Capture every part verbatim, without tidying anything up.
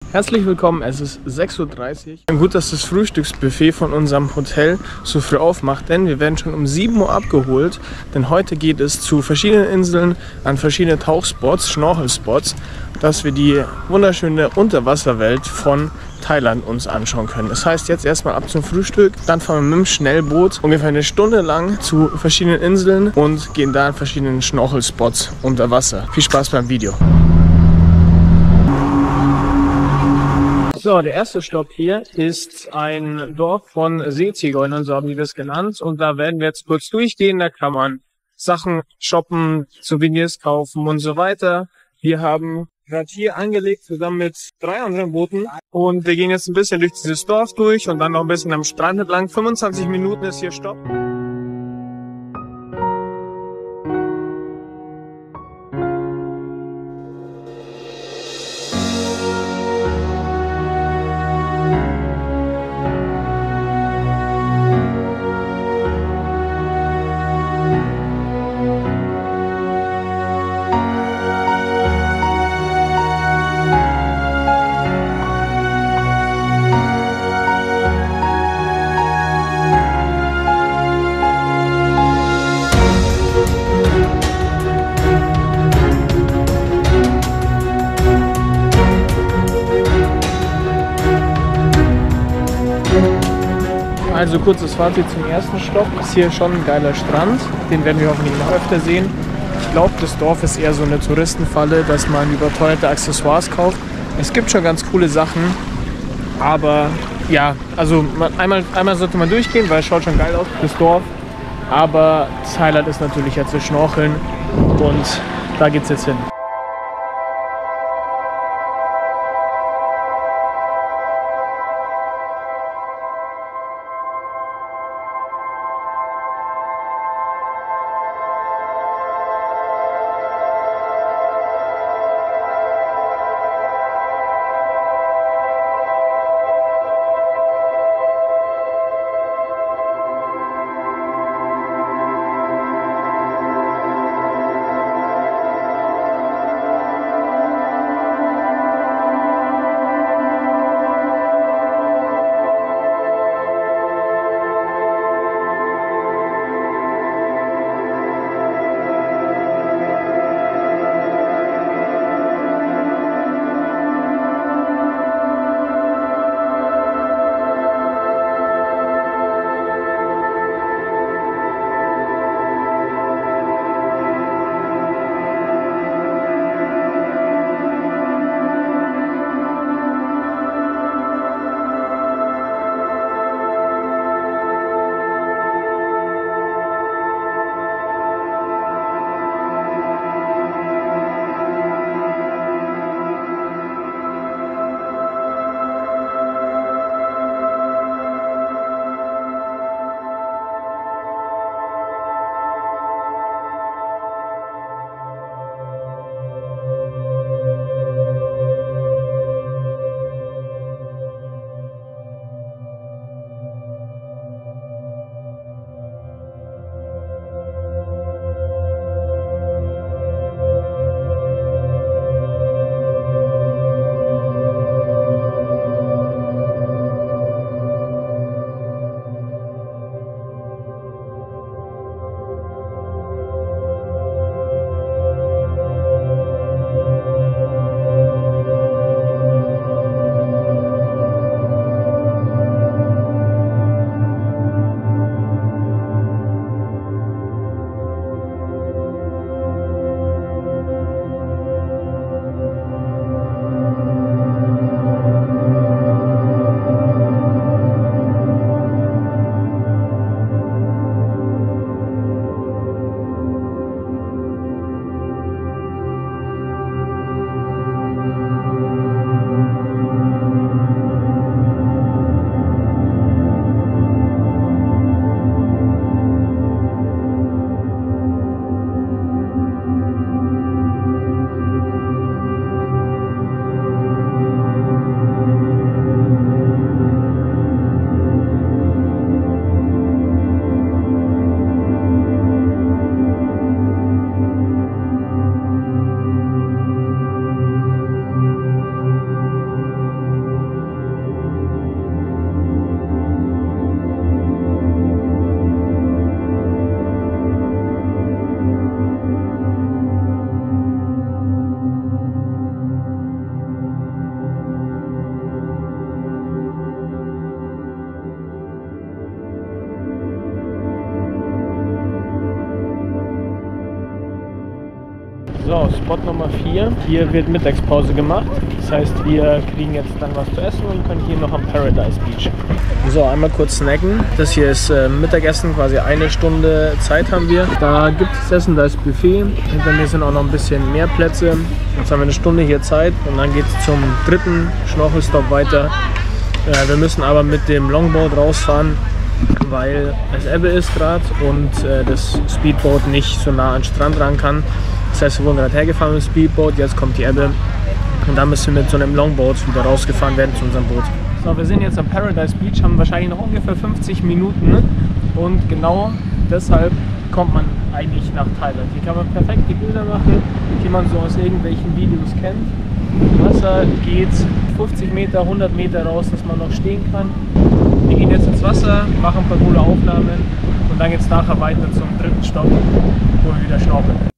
Herzlich willkommen, es ist sechs Uhr dreißig. Gut, dass das Frühstücksbuffet von unserem Hotel so früh aufmacht, denn wir werden schon um sieben Uhr abgeholt. Denn heute geht es zu verschiedenen Inseln, an verschiedene Tauchspots, Schnorchelspots, dass wir die wunderschöne Unterwasserwelt von Thailand uns anschauen können. Das heißt, jetzt erstmal ab zum Frühstück, dann fahren wir mit dem Schnellboot ungefähr eine Stunde lang zu verschiedenen Inseln und gehen da an verschiedenen Schnorchelspots unter Wasser. Viel Spaß beim Video. So, der erste Stopp hier ist ein Dorf von Seezigeunern, so haben die das genannt. Und da werden wir jetzt kurz durchgehen. Da kann man Sachen shoppen, Souvenirs kaufen und so weiter. Wir haben gerade hier angelegt, zusammen mit drei anderen Booten. Und wir gehen jetzt ein bisschen durch dieses Dorf durch und dann noch ein bisschen am Strand entlang. fünfundzwanzig Minuten ist hier Stopp. Also kurzes Fazit zum ersten Stopp. Ist hier schon ein geiler Strand. Den werden wir hoffentlich noch öfter sehen. Ich glaube, das Dorf ist eher so eine Touristenfalle, dass man überteuerte Accessoires kauft. Es gibt schon ganz coole Sachen, aber ja, also man, einmal, einmal sollte man durchgehen, weil es schaut schon geil aus, das Dorf. Aber das Highlight ist natürlich jetzt das Schnorcheln und da geht's jetzt hin. So, Spot Nummer vier. Hier wird Mittagspause gemacht. Das heißt, wir kriegen jetzt dann was zu essen und können hier noch am Paradise Beach. So, einmal kurz snacken. Das hier ist äh, Mittagessen, quasi eine Stunde Zeit haben wir. Da gibt es Essen, da ist Buffet. Hinter mir sind auch noch ein bisschen mehr Plätze. Jetzt haben wir eine Stunde hier Zeit und dann geht es zum dritten Schnorchelstop weiter. Äh, wir müssen aber mit dem Longboard rausfahren, weil es Ebbe ist gerade und äh, das Speedboat nicht so nah an den Strand ran kann. Das heißt, wir wurden gerade hergefahren mit dem Speedboat, jetzt kommt die Ebbe und dann müssen wir mit so einem Longboat wieder rausgefahren werden zu unserem Boot. So, wir sind jetzt am Paradise Beach, haben wahrscheinlich noch ungefähr fünfzig Minuten und genau deshalb kommt man eigentlich nach Thailand. Hier kann man perfekte Bilder machen, die man so aus irgendwelchen Videos kennt. Wasser geht fünfzig Meter, hundert Meter raus, dass man noch stehen kann. Wir gehen jetzt ins Wasser, machen ein paar coole Aufnahmen und dann geht es nachher weiter zum dritten Stopp, wo wir wieder schnorcheln.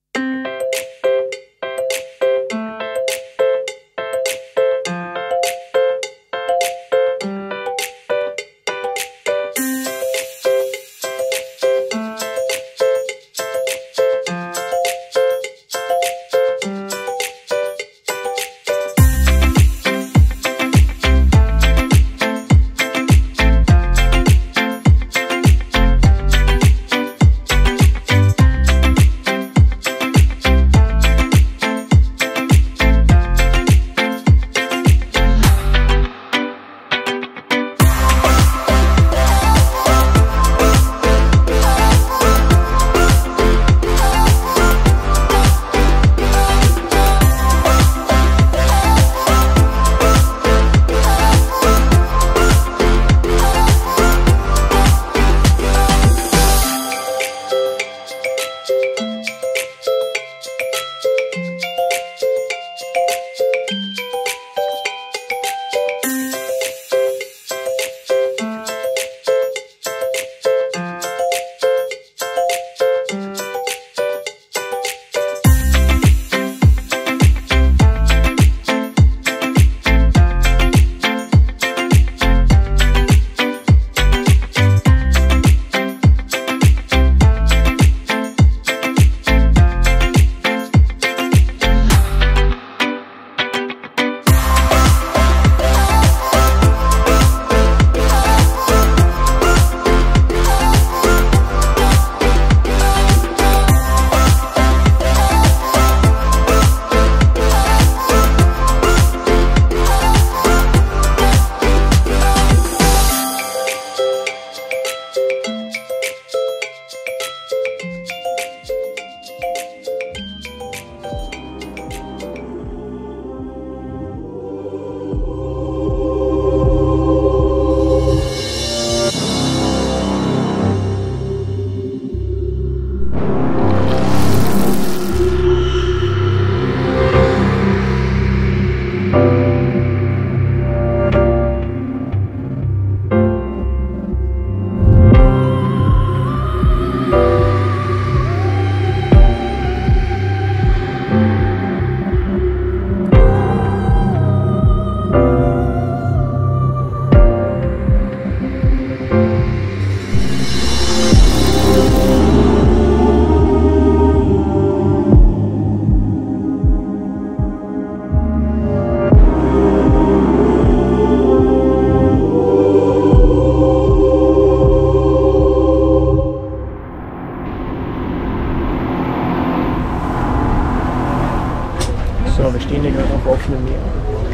So, wir stehen hier gerade auf offenem Meer,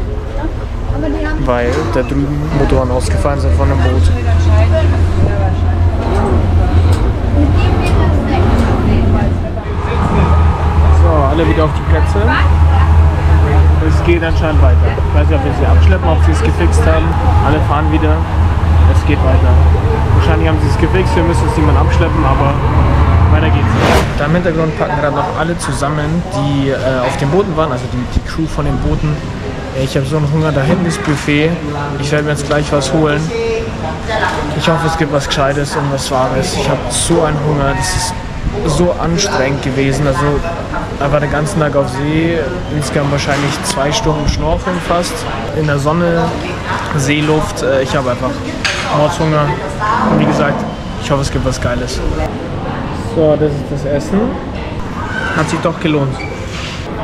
weil da drüben Motoren ausgefallen sind von dem Boot. So, alle wieder auf die Plätze. Es geht anscheinend weiter. Ich weiß nicht, ob wir sie abschleppen, ob sie es gefixt haben. Alle fahren wieder. Es geht weiter. Wahrscheinlich haben sie es gefixt, wir müssen es niemand abschleppen, aber weiter geht's. Da im Hintergrund packen gerade noch alle zusammen, die äh, auf den Booten waren, also die, die Crew von den Booten. Ich habe so einen Hunger, da hinten ist Buffet. Ich werde mir jetzt gleich was holen. Ich hoffe, es gibt was Gescheites und was Wahres. Ich habe so einen Hunger, das ist so anstrengend gewesen. Also einfach den ganzen Tag auf See, insgesamt wahrscheinlich zwei Stunden Schnorcheln fast. In der Sonne, Seeluft. Ich habe einfach Mordshunger. Und wie gesagt, ich hoffe, es gibt was Geiles. So, das ist das Essen. Hat sich doch gelohnt.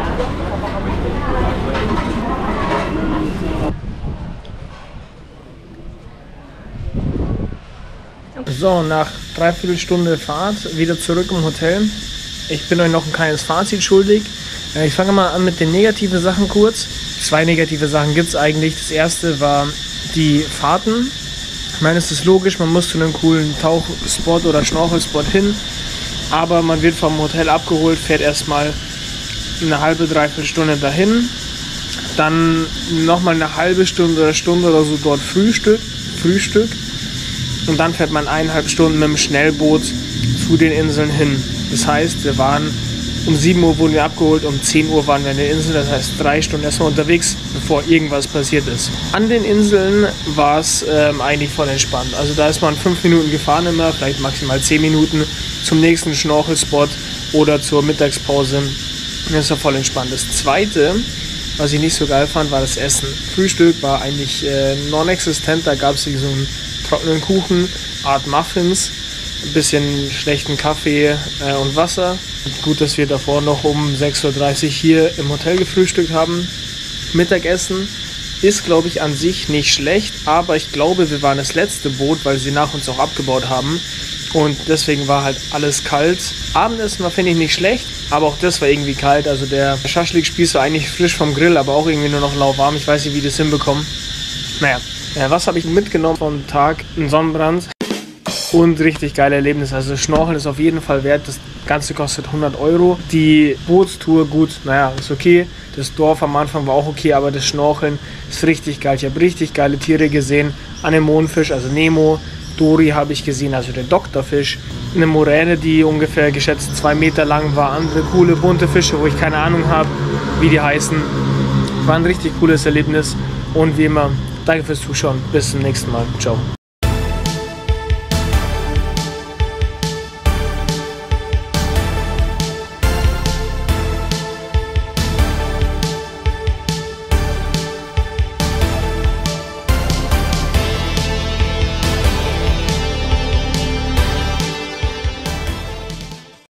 So, nach dreiviertel Stunde Fahrt wieder zurück im Hotel. Ich bin euch noch ein kleines Fazit schuldig. Ich fange mal an mit den negativen Sachen kurz. Zwei negative Sachen gibt es eigentlich. Das erste war die Fahrten. Ich meine, es ist logisch, man muss zu einem coolen Tauchspot oder Schnorchelspot hin. Aber man wird vom Hotel abgeholt, fährt erstmal eine halbe, dreiviertel Stunde dahin. Dann nochmal eine halbe Stunde oder Stunde oder so dort Frühstück. Frühstück. Und dann fährt man eineinhalb Stunden mit dem Schnellboot zu den Inseln hin. Das heißt, wir waren um sieben Uhr wurden wir abgeholt, um zehn Uhr waren wir an der Insel. Das heißt, drei Stunden erstmal unterwegs, bevor irgendwas passiert ist. An den Inseln war es ähm, eigentlich voll entspannt. Also da ist man fünf Minuten gefahren immer, vielleicht maximal zehn Minuten zum nächsten Schnorchelspot oder zur Mittagspause. Das war voll entspannt. Das Zweite, was ich nicht so geil fand, war das Essen. Frühstück war eigentlich äh, non-existent. Da gab es so einen trockenen Kuchen, Art Muffins, ein bisschen schlechten Kaffee äh, und Wasser. Gut, dass wir davor noch um sechs Uhr dreißig hier im Hotel gefrühstückt haben. Mittagessen ist, glaube ich, an sich nicht schlecht, aber ich glaube, wir waren das letzte Boot, weil sie nach uns auch abgebaut haben. Und deswegen war halt alles kalt. Abendessen war, finde ich, nicht schlecht, aber auch das war irgendwie kalt. Also der Schaschlik-Spieß war eigentlich frisch vom Grill, aber auch irgendwie nur noch lauwarm. Ich weiß nicht, wie die das hinbekommen. Naja, ja, was habe ich mitgenommen vom Tag? Ein Sonnenbrand und richtig geile Erlebnisse. Also Schnorcheln ist auf jeden Fall wert. Das Ganze kostet hundert Euro. Die Bootstour, gut, naja, ist okay. Das Dorf am Anfang war auch okay, aber das Schnorcheln ist richtig geil. Ich habe richtig geile Tiere gesehen. Anemonenfisch, also Nemo. Dory habe ich gesehen, also der Doktorfisch. Eine Moräne, die ungefähr geschätzt zwei Meter lang war. Andere coole, bunte Fische, wo ich keine Ahnung habe, wie die heißen. War ein richtig cooles Erlebnis. Und wie immer, danke fürs Zuschauen. Bis zum nächsten Mal. Ciao.